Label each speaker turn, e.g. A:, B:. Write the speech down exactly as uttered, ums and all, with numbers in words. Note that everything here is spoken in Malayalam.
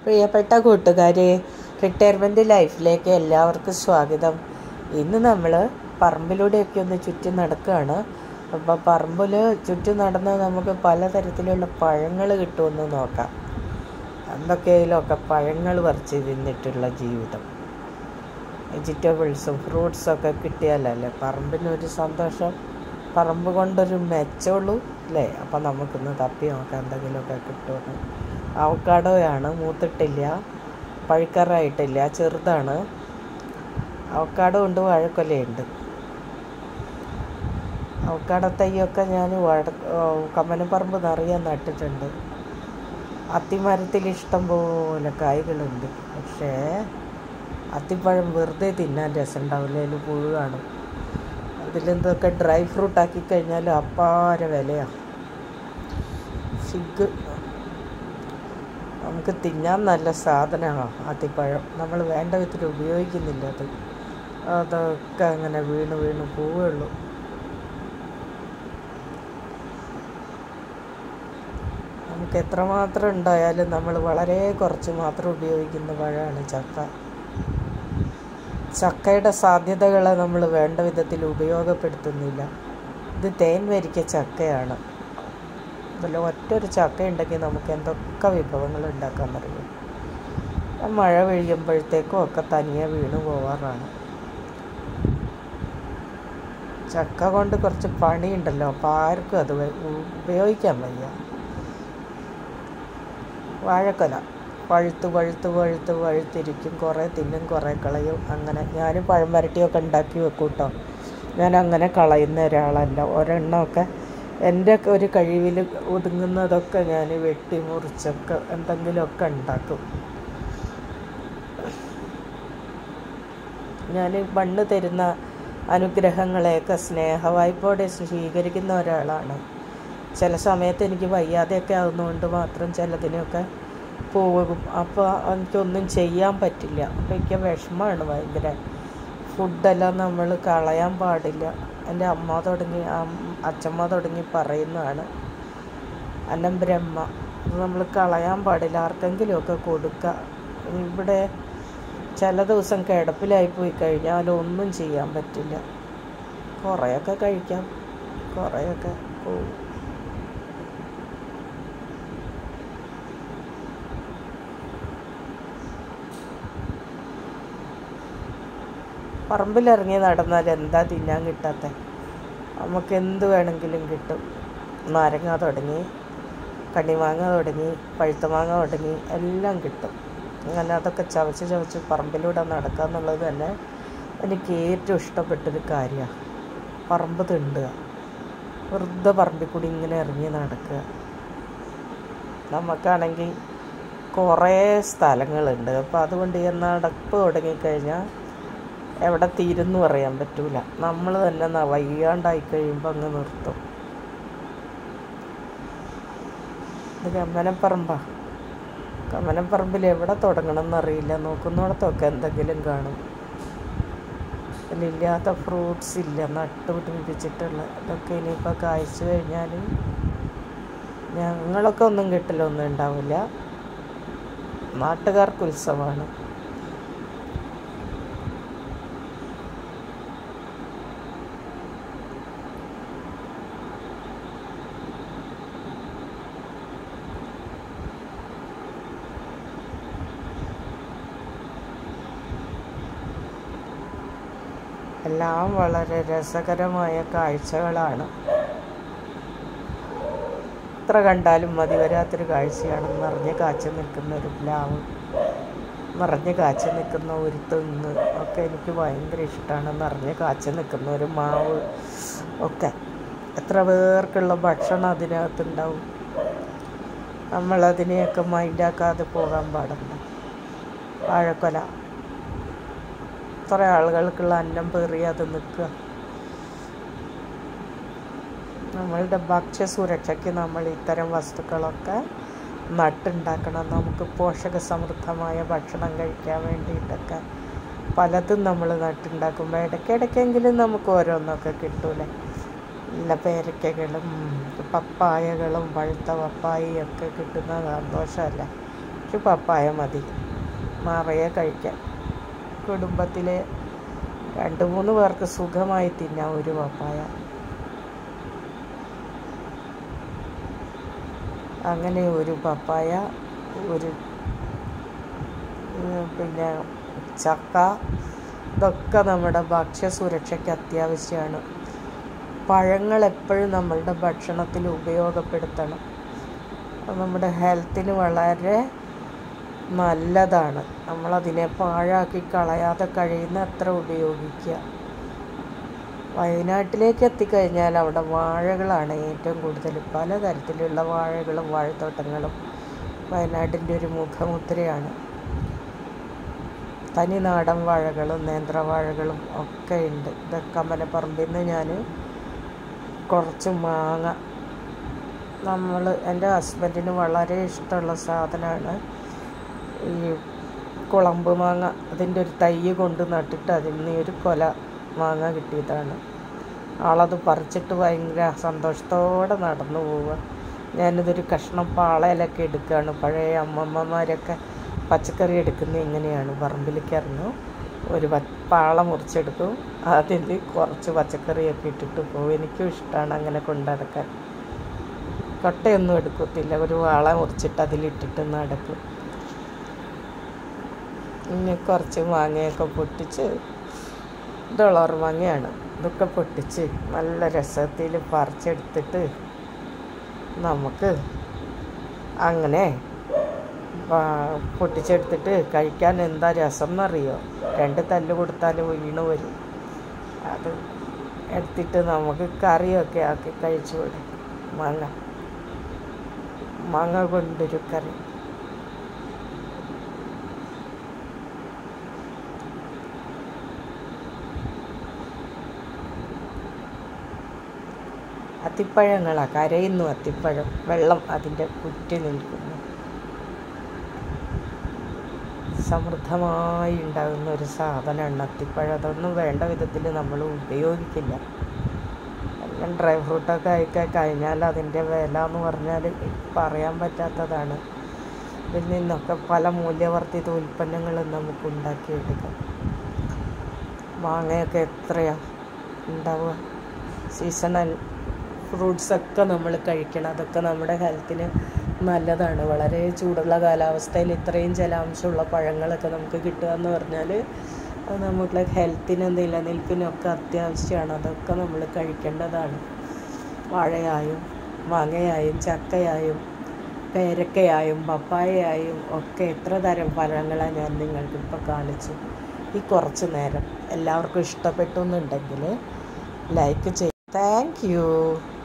A: പ്രിയപ്പെട്ട കൂട്ടുകാരെ, റിട്ടയർമെൻറ്റ് ലൈഫിലേക്ക് എല്ലാവർക്കും സ്വാഗതം. ഇന്ന് നമ്മൾ പറമ്പിലൂടെയൊക്കെ ഒന്ന് ചുറ്റി നടക്കുകയാണ്. അപ്പോൾ പറമ്പിൽ ചുറ്റി നടന്ന് നമുക്ക് പലതരത്തിലുള്ള പഴങ്ങൾ കിട്ടുമെന്ന് നോക്കാം. എന്തൊക്കെയായാലൊക്കെ പഴങ്ങൾ പറിച്ച് തിന്നിട്ടുള്ള ജീവിതം, വെജിറ്റബിൾസും ഫ്രൂട്ട്സൊക്കെ കിട്ടിയാലല്ലേ പറമ്പിനൊരു സന്തോഷം, പറമ്പ് കൊണ്ടൊരു മെച്ചമുള്ളൂ അല്ലേ. അപ്പം നമുക്കൊന്ന് തപ്പി നോക്കാം എന്തെങ്കിലുമൊക്കെ കിട്ടുമെന്ന്. അവക്കാഡോയാണ്, മൂത്തിട്ടില്ല, പഴുക്കാറായിട്ടില്ല, ചെറുതാണ്. അവക്കാഡോ ഉണ്ട്, വാഴക്കൊലയുണ്ട്. അവക്കാഡോ തൈയൊക്കെ ഞാൻ വാഴ കമ്മനപ്പറമ്പ് നിറയെ നട്ടിട്ടുണ്ട്. അത്തിമരത്തിൽ ഇഷ്ടം പോലെ കായ്കളുണ്ട്. പക്ഷേ അത്തിപ്പഴം വെറുതെ തിന്നാൻ രസം ഉണ്ടാവില്ല, അതിൽ പുഴു കാണും. അതിലെന്തൊക്കെ ഡ്രൈ ഫ്രൂട്ട് ആക്കി കഴിഞ്ഞാൽ അപ്പാര വിലയാണ്. ഫിഗ് നമുക്ക് തിന്നാൻ നല്ല സാധനമാണ് അത്തിപ്പഴം. നമ്മൾ വേണ്ട വിധത്തിൽ ഉപയോഗിക്കുന്നില്ല. അത് അതൊക്കെ അങ്ങനെ വീണ് വീണ് പോവുകയുള്ളൂ. നമുക്ക് എത്രമാത്രം ഉണ്ടായാലും നമ്മൾ വളരെ കുറച്ച് മാത്രം ഉപയോഗിക്കുന്ന പഴമാണ് ചക്ക. ചക്കയുടെ സാധ്യതകളെ നമ്മൾ വേണ്ട വിധത്തിൽ ഉപയോഗപ്പെടുത്തുന്നില്ല. ഇത് തേൻ വരിക്ക ചക്കയാണ്. അതിൽ ഒറ്റൊരു ചക്ക ഉണ്ടെങ്കിൽ നമുക്ക് എന്തൊക്കെ വിഭവങ്ങൾ ഉണ്ടാക്കാൻ അറിയും. മഴ പെയ്യുമ്പോഴത്തേക്കും ഒക്കെ തനിയെ വീണ് പോവാറാണ്. ചക്ക കൊണ്ട് കുറച്ച് പണിയുണ്ടല്ലോ, അപ്പോൾ ആർക്കും അത് ഉപയോഗിക്കാൻ വയ്യ. വാഴക്കൊല പഴുത്ത് പഴുത്ത് പഴുത്ത് പഴുത്തിരിക്കും, കുറേ തിന്നും കുറേ കളയും. അങ്ങനെ ഞാൻ പഴം വരട്ടിയൊക്കെ ഉണ്ടാക്കി വെക്കും കേട്ടോ. ഞാൻ അങ്ങനെ കളയുന്ന ഒരാളല്ല. ഒരെണ്ണമൊക്കെ എൻ്റെ ഒരു കഴിവിൽ ഒതുങ്ങുന്നതൊക്കെ ഞാൻ വെട്ടി മുറിച്ചൊക്കെ എന്തെങ്കിലുമൊക്കെ ഉണ്ടാക്കും. ഞാൻ മണ്ണ് തരുന്ന അനുഗ്രഹങ്ങളെയൊക്കെ സ്നേഹവായ്പോടെ സ്വീകരിക്കുന്ന ഒരാളാണ്. ചില സമയത്ത് എനിക്ക് വയ്യാതെയൊക്കെ ആകുന്നതുകൊണ്ട് മാത്രം ചിലതിനൊക്കെ പോകും. അപ്പോൾ എനിക്കൊന്നും ചെയ്യാൻ പറ്റില്ല. അപ്പോൾ എനിക്ക് വിഷമമാണ് ഭയങ്കര. ഫുഡെല്ലാം നമ്മൾ കളയാൻ പാടില്ല. എൻ്റെ അമ്മ തുടങ്ങി അച്ഛമ്മ തുടങ്ങി പറയുന്നതാണ്. അന്നം ബ്രഹ്മ, അത് നമ്മൾ കളയാൻ പാടില്ല, ആർക്കെങ്കിലുമൊക്കെ കൊടുക്കുക. ഇവിടെ ചില ദിവസം കിടപ്പിലായി പോയി കഴിഞ്ഞാൽ ഒന്നും ചെയ്യാൻ പറ്റില്ല. കുറേയൊക്കെ കഴിക്കാം, കുറേയൊക്കെ പോകും. പറമ്പിലിറങ്ങി നടന്നാൽ എന്താ തിന്നാൻ കിട്ടാത്ത? നമുക്ക് എന്ത് വേണമെങ്കിലും കിട്ടും. നാരങ്ങ തുടങ്ങി, കണ്ണിമാങ്ങ തുടങ്ങി, പഴുത്ത മാങ്ങ തുടങ്ങി എല്ലാം കിട്ടും. അങ്ങനെ അതൊക്കെ ചവച്ച് ചവച്ച് പറമ്പിലൂടെ നടക്കുക എന്നുള്ളത് തന്നെ എനിക്ക് ഏറ്റവും ഇഷ്ടപ്പെട്ടൊരു കാര്യമാണ്. പറമ്പ് തിണ്ടുക, വെറുതെ പറമ്പിൽ കൂടി ഇങ്ങനെ ഇറങ്ങി നടക്കുക. നമുക്കാണെങ്കിൽ കുറേ സ്ഥലങ്ങളുണ്ട്. അപ്പോൾ അതുകൊണ്ട് ഈ നടപ്പ് തുടങ്ങിക്കഴിഞ്ഞാൽ എവിടെ തീരുന്നു പറയാൻ പറ്റൂല. നമ്മൾ തന്നെ വയ്യാണ്ടായി കഴിയുമ്പോൾ അങ്ങ് നിർത്തും. ഇത് കമ്മനപ്പറമ്പാ. കമ്മനപ്പറമ്പിൽ എവിടെ തുടങ്ങണം എന്നറിയില്ല. നോക്കുന്നിടത്തൊക്കെ എന്തെങ്കിലും കാണും. അതിലില്ലാത്ത ഫ്രൂട്ട്സ് ഇല്ല, നട്ട് പിടിപ്പിച്ചിട്ടുള്ള. ഇതൊക്കെ ഇനിയിപ്പോൾ കായ്ച്ചു കഴിഞ്ഞാൽ ഞങ്ങളൊക്കെ ഒന്നും കിട്ടലൊന്നും ഉണ്ടാവില്ല. നാട്ടുകാർക്ക് ഉത്സവമാണ്. എല്ലാം വളരെ രസകരമായ കാഴ്ചകളാണ്. എത്ര കണ്ടാലും മതി വരാത്തൊരു കാഴ്ചയാണ്. നിറഞ്ഞ് കാച്ചു നിൽക്കുന്ന ഒരു പ്ലാവ്, നിറഞ്ഞ് കാച്ചു നിൽക്കുന്ന ഒരു തെങ്ങ് ഒക്കെ എനിക്ക് ഭയങ്കര ഇഷ്ടമാണ്. നിറഞ്ഞ് കാച്ചു നിൽക്കുന്ന ഒരു മാവ് ഒക്കെ. എത്ര പേർക്കുള്ള ഭക്ഷണം അതിനകത്തുണ്ടാവും. നമ്മളതിനെയൊക്കെ മൈൻഡാക്കാതെ പോകാൻ പാടില്ല. വാഴക്കൊല, എത്ര ആളുകൾക്കുള്ള അന്നം പേറി അത് നിൽക്കുക. നമ്മളുടെ ഭക്ഷ്യസുരക്ഷയ്ക്ക് നമ്മൾ ഇത്തരം വസ്തുക്കളൊക്കെ നട്ടുണ്ടാക്കണം. നമുക്ക് പോഷക സമൃദ്ധമായ ഭക്ഷണം കഴിക്കാൻ വേണ്ടിയിട്ടൊക്കെ പലതും നമ്മൾ നട്ടുണ്ടാക്കുമ്പോൾ ഇടയ്ക്കിടയ്ക്കെങ്കിലും നമുക്ക് ഓരോന്നൊക്കെ കിട്ടൂലേ. നല്ല പേരയ്ക്കകളും പപ്പായകളും പഴുത്ത പപ്പായയൊക്കെ കിട്ടുന്ന സന്തോഷമല്ലേ. ഒരു പപ്പായ മതി നിറയെ കഴിക്കാൻ. കുടുംബത്തിലെ രണ്ട് മൂന്ന് പേർക്ക് സുഖമായി തിന്നാം ഒരു പപ്പായ. അങ്ങനെ ഒരു പപ്പായ, ഒരു പിന്നെ ചക്ക, ഇതൊക്കെ നമ്മുടെ ഭക്ഷ്യസുരക്ഷയ്ക്ക് അത്യാവശ്യമാണ്. പഴങ്ങൾ എപ്പോഴും നമ്മളുടെ ഭക്ഷണത്തിൽ ഉപയോഗപ്പെടുത്തണം. നമ്മുടെ ഹെൽത്തിന് വളരെ നല്ലതാണ്. നമ്മളതിനെ പാഴാക്കി കളയാതെ കഴിയുന്ന അത്ര ഉപയോഗിക്കുക. വയനാട്ടിലേക്ക് എത്തിക്കഴിഞ്ഞാൽ അവിടെ വാഴകളാണ് ഏറ്റവും കൂടുതൽ. പലതരത്തിലുള്ള വാഴകളും വാഴത്തോട്ടങ്ങളും വയനാട്ടിൻ്റെ ഒരു മുഖമുദ്രയാണ്. തനിനാടൻ വാഴകളും നേന്ത്രവാഴകളും ഒക്കെ ഉണ്ട്. ഇതൊക്കെ അമ്പലപ്പറമ്പിൽ നിന്ന് ഞാൻ കുറച്ച് മാങ്ങ, നമ്മൾ എൻ്റെ ഹസ്ബൻഡിന് വളരെ ഇഷ്ടമുള്ള സാധനമാണ് ഈ കുളമ്പ് മാങ്ങ. അതിൻ്റെ ഒരു തൈ കൊണ്ട് നട്ടിട്ട് അതിൽ നിന്ന് ഒരു കൊല മാങ്ങ കിട്ടിയതാണ്. ആളത് പറിച്ചിട്ട് ഭയങ്കര സന്തോഷത്തോടെ നടന്നു പോവുക. ഞാനിതൊരു കഷ്ണം പാളയിലൊക്കെ എടുക്കുകയാണ്. പഴയ അമ്മമ്മമാരൊക്കെ പച്ചക്കറി എടുക്കുന്നത് എങ്ങനെയാണ്, പറമ്പിലേക്ക് ഇറങ്ങും, ഒരു പാള മുറിച്ചെടുക്കും, അതിൽ കുറച്ച് പച്ചക്കറിയൊക്കെ ഇട്ടിട്ട് പോകും. എനിക്കും ഇഷ്ടമാണ് അങ്ങനെ കൊണ്ടുനടക്കാൻ. കൊട്ടയൊന്നും എടുക്കത്തില്ല, ഒരു വാള മുറിച്ചിട്ട് അതിലിട്ടിട്ട് നടക്കും. ഇനി കുറച്ച് മാങ്ങയൊക്കെ പൊട്ടിച്ച്, ഡോളർ മാങ്ങയാണ്, ഇതൊക്കെ പൊട്ടിച്ച് നല്ല രസത്തിൽ പറിച്ചെടുത്തിട്ട് നമുക്ക് അങ്ങനെ പൊട്ടിച്ചെടുത്തിട്ട് കഴിക്കാൻ എന്താ രസം എന്നറിയോ? രണ്ട് തല്ല് കൊടുത്താൽ വീണ് വരും. അത് എടുത്തിട്ട് നമുക്ക് കറിയൊക്കെ ആക്കി കഴിച്ചു വിടും. മാങ്ങ മാങ്ങ കൊണ്ടൊരു കറി. അത്തിപ്പഴങ്ങളാണ്, കരയുന്നു അത്തിപ്പഴം, വെള്ളം അതിൻ്റെ കുറ്റി നിൽക്കുന്നു. സമൃദ്ധമായി ഉണ്ടാകുന്ന ഒരു സാധനമാണ് അത്തിപ്പഴം. അതൊന്നും വേണ്ട വിധത്തിൽ നമ്മൾ ഉപയോഗിക്കില്ല. എല്ലാം ഡ്രൈ ഫ്രൂട്ടൊക്കെ ആയിക്കാൻ കഴിഞ്ഞാൽ അതിൻ്റെ വില എന്ന് പറഞ്ഞാൽ പറയാൻ പറ്റാത്തതാണ്. ഇതിൽ നിന്നൊക്കെ പല മൂല്യവർദ്ധിത ഉൽപ്പന്നങ്ങളും നമുക്ക് ഉണ്ടാക്കിയെടുക്കാം. മാങ്ങയൊക്കെ എത്രയാണ് ഉണ്ടാവുക. സീസണൽ ഫ്രൂട്ട്സൊക്കെ നമ്മൾ കഴിക്കണം. അതൊക്കെ നമ്മുടെ ഹെൽത്തിന് നല്ലതാണ്. വളരെ ചൂടുള്ള കാലാവസ്ഥയിൽ ഇത്രയും ജലാംശമുള്ള പഴങ്ങളൊക്കെ നമുക്ക് കിട്ടുക എന്ന് പറഞ്ഞാൽ അത് നമ്മുടെ ഹെൽത്തിന് നിലനിൽപ്പിനൊക്കെ അത്യാവശ്യമാണ്. അതൊക്കെ നമ്മൾ കഴിക്കേണ്ടതാണ്. വാഴയായും മാങ്ങയായും ചക്കയായും പേരക്കയായും പപ്പായയായും ഒക്കെ എത്ര തരം ഫലങ്ങളാണ് ഞാൻ നിങ്ങൾക്കിപ്പോൾ കാണിച്ചു ഈ കുറച്ച് നേരം. എല്ലാവർക്കും ഇഷ്ടപ്പെട്ടു എന്നുണ്ടെങ്കിൽ ലൈക്ക് ചെയ്യും. Thank U.